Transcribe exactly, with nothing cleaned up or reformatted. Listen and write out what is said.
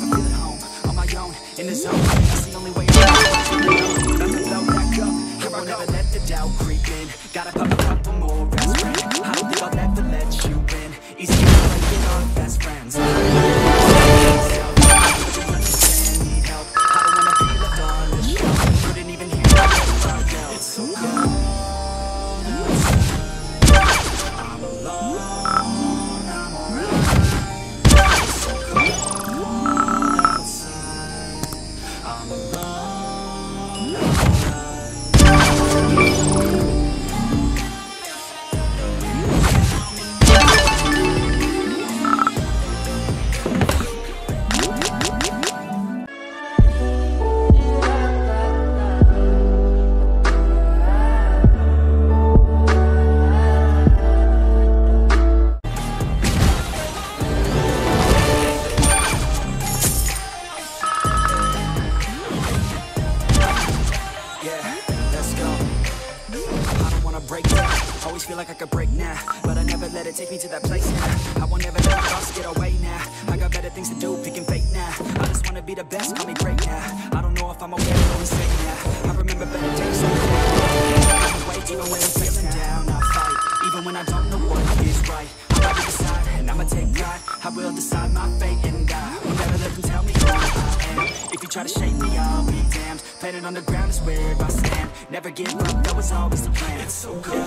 I feel at home, on my own, in the zone. That's the only way I'm going. About to blow back up, I won't ever let the doubt creep in. Gotta pop a couple more aspirin. I don't think I'll ever let you in. Easy to break it off best friends. Need help, I don't wanna be left on the shelf. Couldn't even hear myself yell. It's so cold. I'm alone, I'm alright. It's so cold outside. I'm alone, I'm alright. Always feel like I could break now, but I never let it take me to that place now. I won't ever let my thoughts get away now. I got better things to do, picking fate now. I just wanna be the best, call me great now. I don't know if I'm okay or insane now. I remember better days like that. I'm way even when I'm feeling down, I fight. Even when I don't know what is right, I'm about to decide, and I'ma take pride. I will decide my fate and die. Will never let them tell me who I am. If you try to shake me, I'll be damned. Planet on the ground is where I stand. Never give up, that was always the plan. It's so cold.